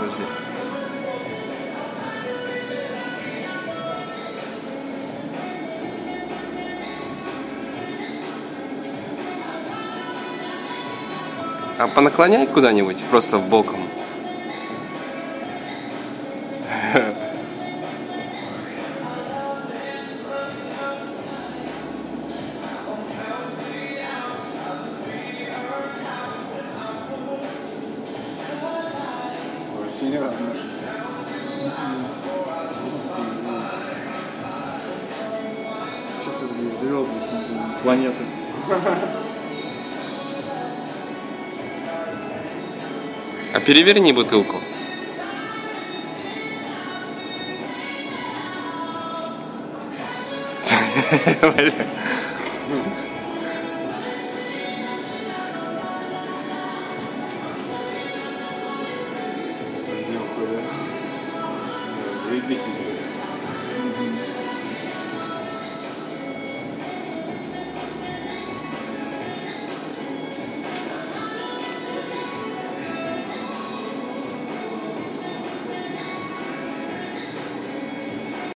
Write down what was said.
Подожди. А понаклоняй куда-нибудь, просто в боком. Вообще не разно. Чисто звезды, планеты. А переверни бутылку. Заебись.